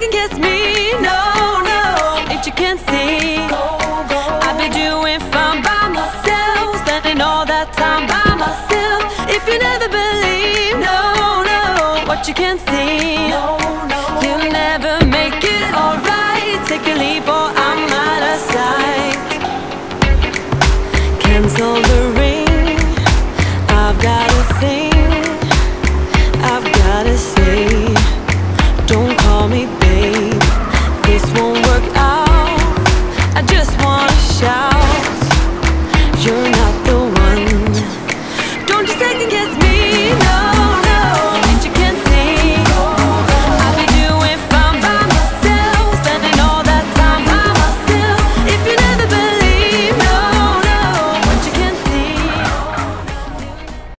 second guess me. No, no, if you can't see, I'd be doing fine by myself, spending all that time by myself. If you never believe, no, no, what you can't see, you'll never make it alright. Take a leap or I'm out of sight. Cancel the